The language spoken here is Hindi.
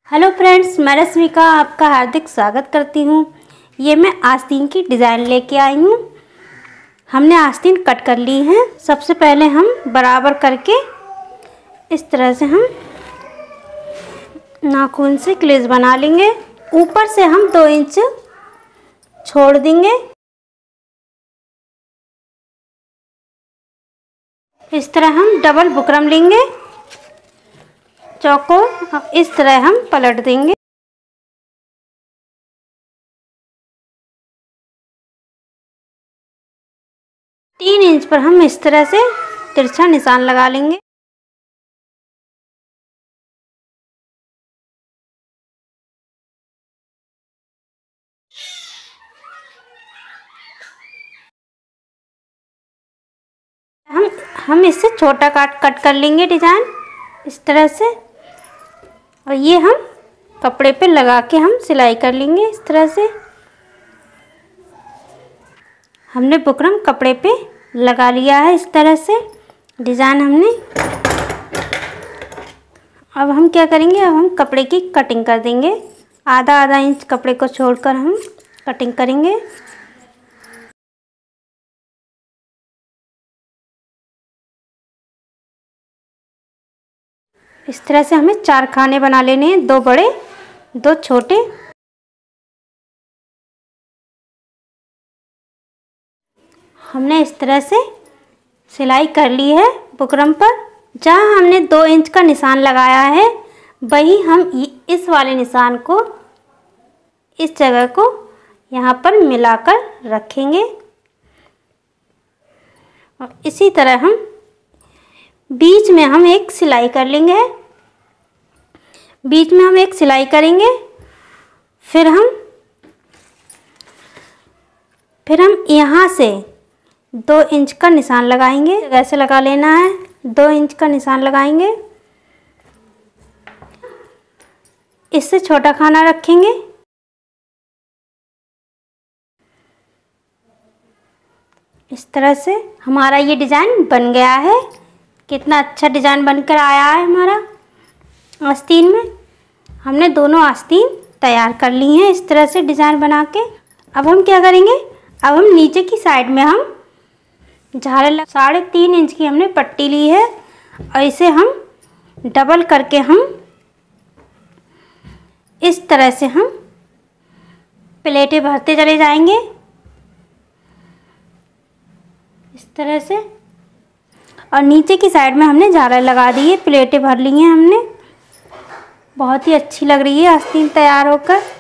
हेलो फ्रेंड्स, मैं रश्मिका आपका हार्दिक स्वागत करती हूँ। ये मैं आस्तीन की डिज़ाइन लेके आई हूँ। हमने आस्तीन कट कर ली है। सबसे पहले हम बराबर करके इस तरह से हम नाखून से क्लेज बना लेंगे। ऊपर से हम 2 इंच छोड़ देंगे। इस तरह हम डबल बुकरम लेंगे। चौकोर इस तरह हम पलट देंगे। तीन इंच पर हम इस तरह से तिरछा निशान लगा लेंगे। हम इससे छोटा कट कर लेंगे डिजाइन इस तरह से, और ये हम कपड़े पे लगा के हम सिलाई कर लेंगे इस तरह से। हमने बुकरम कपड़े पे लगा लिया है इस तरह से डिजाइन हमने। अब हम क्या करेंगे, अब हम कपड़े की कटिंग कर देंगे। आधा इंच कपड़े को छोड़कर हम कटिंग करेंगे। इस तरह से हमें 4 खाने बना लेने हैं, 2 बड़े 2 छोटे। हमने इस तरह से सिलाई कर ली है बुकरम पर। जहाँ हमने 2 इंच का निशान लगाया है वही हम इस वाले निशान को इस जगह को यहाँ पर मिलाकर रखेंगे। और इसी तरह हम बीच में हम एक सिलाई कर लेंगे। बीच में हम एक सिलाई करेंगे। फिर हम यहाँ से 2 इंच का निशान लगाएंगे। ऐसे लगा लेना है, 2 इंच का निशान लगाएंगे। इससे छोटा खाना रखेंगे। इस तरह से हमारा ये डिज़ाइन बन गया है। कितना अच्छा डिज़ाइन बनकर आया है हमारा आस्तीन में। हमने दोनों आस्तीन तैयार कर ली हैं इस तरह से डिज़ाइन बना के। अब हम क्या करेंगे, अब हम नीचे की साइड में हम झालर 3.5 इंच की हमने पट्टी ली है, और इसे हम डबल करके हम इस तरह से हम प्लेटें भरते चले जाएंगे इस तरह से। और नीचे की साइड में हमने झालर लगा दी है, प्लेटें भर ली हैं हमने। बहुत ही अच्छी लग रही है आस्तीन तैयार होकर।